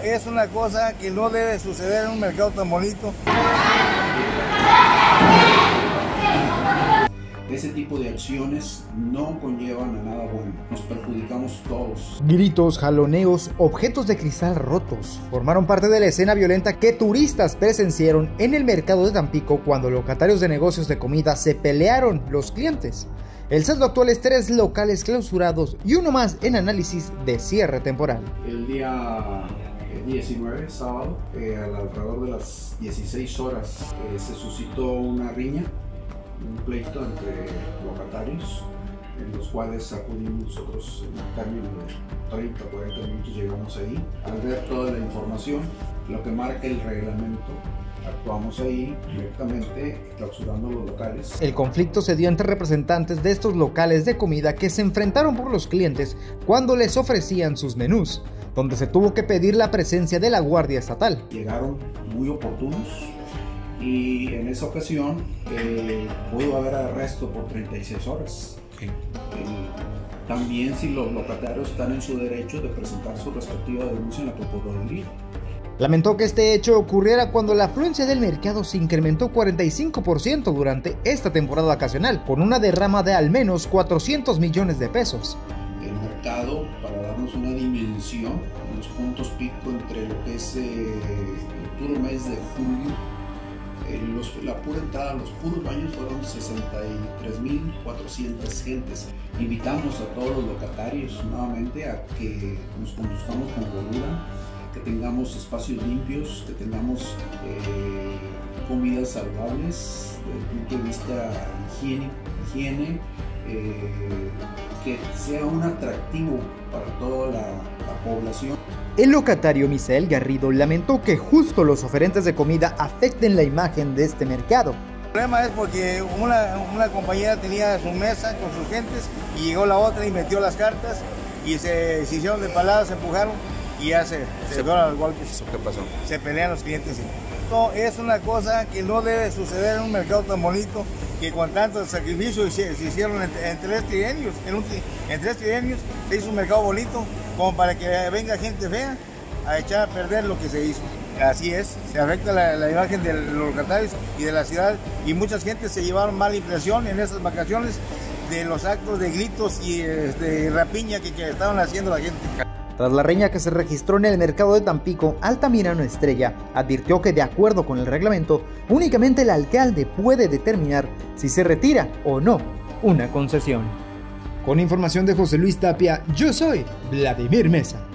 es una cosa que no debe suceder en un mercado tan bonito. Ese tipo de acciones no conllevan a nada bueno, nos perjudicamos todos. Gritos, jaloneos, objetos de cristal rotos formaron parte de la escena violenta que turistas presenciaron en el mercado de Tampico cuando locatarios de negocios de comida se pelearon los clientes. El saldo actual es 3 locales clausurados y uno más en análisis de cierre temporal. El día 19, sábado, alrededor de las 16 horas, se suscitó una riña, un pleito entre locatarios, en los cuales acudimos nosotros en un término de 30 o 40 minutos, llegamos ahí. Al ver toda la información, lo que marca el reglamento, actuamos ahí directamente clausurando los locales. El conflicto se dio entre representantes de estos locales de comida que se enfrentaron por los clientes cuando les ofrecían sus menús, donde se tuvo que pedir la presencia de la Guardia Estatal. Llegaron muy oportunos y en esa ocasión pudo haber arresto por 36 horas. También si los locatarios están en su derecho de presentar su respectiva denuncia en la Procuraduría. Lamentó que este hecho ocurriera cuando la afluencia del mercado se incrementó 45% durante esta temporada vacacional, con una derrama de al menos 400 millones de pesos. El mercado, para darnos una dimensión, los puntos pico entre lo que es el puro mes de julio, la pura entrada, los puros baños fueron 63.400 gentes. Invitamos a todos los locatarios nuevamente a que nos conduzcamos con cordura, que tengamos espacios limpios, que tengamos comidas saludables desde el punto de vista higiene, que sea un atractivo para toda la población. El locatario Misael Garrido lamentó que justo los oferentes de comida afecten la imagen de este mercado. El problema es porque una compañera tenía su mesa con sus gentes y llegó la otra y metió las cartas y se hicieron de paladas, se empujaron y ya se fueron a los golpes. ¿Qué pasó? Se pelean los clientes. Esto es una cosa que no debe suceder en un mercado tan bonito, que con tanto sacrificio se hicieron en 3 trienios. En 3 trienios se hizo un mercado bonito como para que venga gente fea a echar a perder lo que se hizo. Así es, se afecta la imagen de los locatarios y de la ciudad, y muchas gentes se llevaron mala impresión en esas vacaciones de los actos de gritos y de rapiña que estaban haciendo la gente. Tras la riña que se registró en el mercado de Tampico, Altamirano Estrella advirtió que de acuerdo con el reglamento, únicamente el alcalde puede determinar si se retira o no una concesión. Con información de José Luis Tapia, yo soy Vladimir Mesa.